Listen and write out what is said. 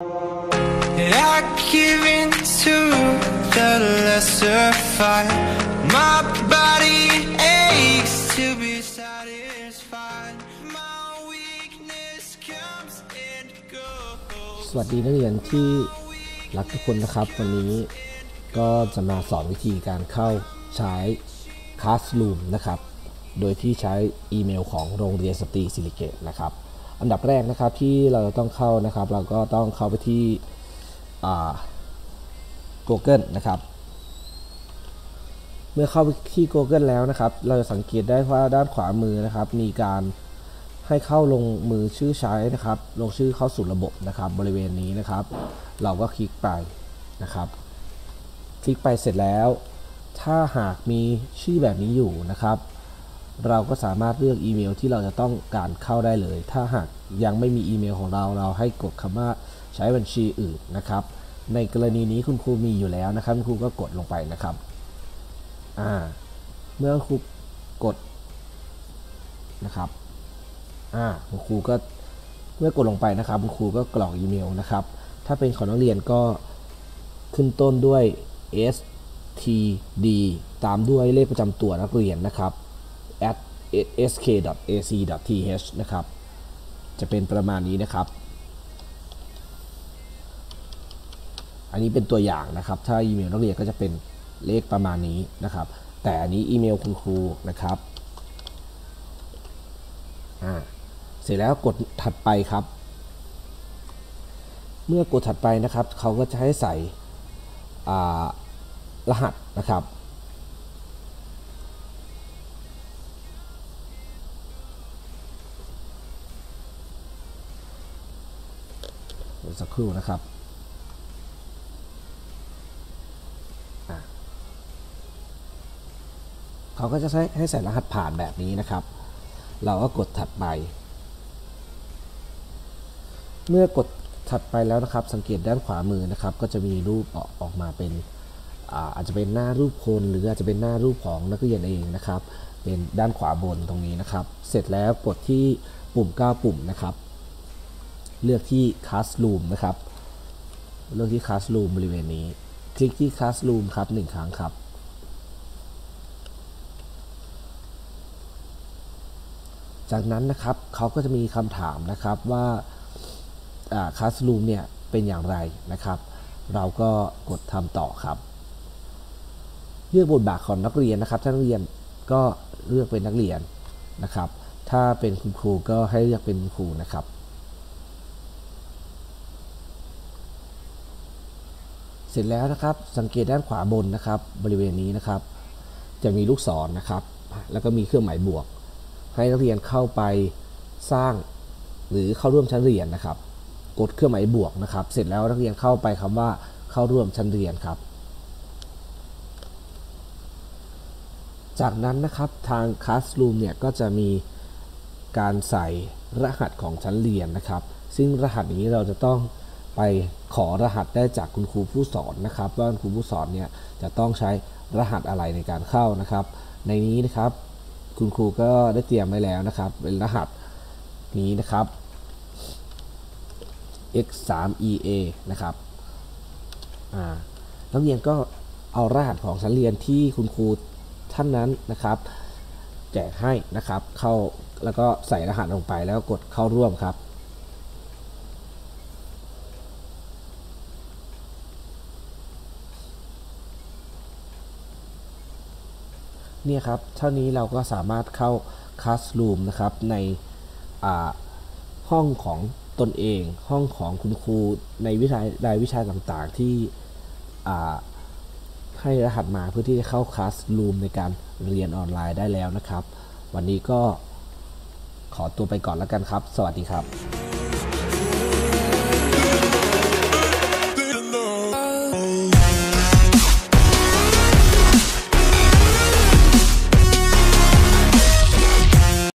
I give in to the lesser fight. My body aches to be satisfied. My weakness comes and goes. สวัสดีนักเรียนที่รักทุกคนนะครับวันนี้ก็จะมาสอนวิธีการเข้าใช้ Classroom นะครับโดยที่ใช้อีเมลของโรงเรียนสตรีศิริเกตนะครับอันดับแรกนะครับที่เราต้องเข้านะครับเราก็ต้องเข้าไปที่Google นะครับเมื่อเข้าไปที่ Google แล้วนะครับเราจะสังเกตได้ว่าด้านขวามือนะครับมีการให้เข้าลงมือชื่อใช้นะครับลงชื่อเข้าสู่ระบบนะครับบริเวณนี้นะครับเราก็คลิกไปนะครับคลิกไปเสร็จแล้วถ้าหากมีชื่อแบบนี้อยู่นะครับเราก็สามารถเลือกอีเมลที่เราจะต้องการเข้าได้เลยถ้าหากยังไม่มีอีเมลของเราให้กดคำว่าใช้บัญชีอื่นนะครับในกรณีนี้คุณครูมีอยู่แล้วนะครับคุณครูก็กดลงไปนะครับเมื่อครูกดนะครับคุณครูก็เมื่อกดลงไปนะครับคุณครูก็กรอกอีเมลนะครับถ้าเป็นของนักเรียนก็ขึ้นต้นด้วย std ตามด้วยเลขประจำตัวนักเรียนนะครับ @sk.ac.th นะครับจะเป็นประมาณนี้นะครับอันนี้เป็นตัวอย่างนะครับถ้าอีเมลนักเรียนก็จะเป็นเลขประมาณนี้นะครับแต่อันนี้อีเมลคุณครูนะครับเสร็จแล้วกดถัดไปครับเมื่อกดถัดไปนะครับเขาก็จะให้ใส่รหัสนะครับเดี๋ยวสักครู่นะครับเขาก็จะให้ใส่รหัสผ่านแบบนี้นะครับเราก็กดถัดไปเมื่อกดถัดไปแล้วนะครับสังเกตด้านขวามือนะครับก็จะมีรูปออกมาเป็นอาจจะเป็นหน้ารูปคนหรืออาจจะเป็นหน้ารูปของนักเรียนเองนะครับเป็นด้านขวาบนตรงนี้นะครับเสร็จแล้วกดที่ปุ่ม9ปุ่มนะครับเลือกที่ Classroom นะครับเลือกที่ Classroom บริเวณนี้คลิกที่ Classroom ครับ1ครั้งครับจากนั้นนะครับเขาก็จะมีคำถามนะครับว่าClassroom เนี่ยเป็นอย่างไรนะครับเราก็กดทำต่อครับเลือกบทบาทของนักเรียนนะครับถ้านักเรียนก็เลือกเป็นนักเรียนนะครับถ้าเป็นคุณครูก็ให้เลือกเป็นครูนะครับเสร็จแล้วนะครับสังเกตด้านขวาบนนะครับบริเวณนี้นะครับจะมีลูกศรนะครับแล้วก็มีเครื่องหมายบวกให้นักเรียนเข้าไปสร้างหรือเข้าร่วมชั้นเรียนนะครับกดเครื่องหมายบวกนะครับเสร็จแล้วนักเรียนเข้าไปคำว่าเข้าร่วมชั้นเรียนครับจากนั้นนะครับทาง Classroom เนี่ยก็จะมีการใส่รหัสของชั้นเรียนนะครับซึ่งรหัสนี้เราจะต้องไปขอรหัสได้จากคุณครูผู้สอนนะครับว่าคุณครูผู้สอนเนี่ยจะต้องใช้รหัสอะไรในการเข้านะครับในนี้นะครับคุณครูก็ได้เตรียมไว้แล้วนะครับเป็นรหัสนี้นะครับ x3ea นะครับนักเรียนก็เอารหัสของชั้นเรียนที่คุณครูท่านนั้นนะครับแจกให้นะครับเข้าแล้วก็ใส่รหัสลงไปแล้วกดเข้าร่วมครับเนี่ยครับเท่านี้เราก็สามารถเข้า Classroom นะครับในห้องของตนเองห้องของคุณครูในรายวิชาต่างๆที่ให้รหัสมาเพื่อที่จะเข้า Classroom ในการเรียนออนไลน์ได้แล้วนะครับวันนี้ก็ขอตัวไปก่อนแล้วกันครับสวัสดีครับ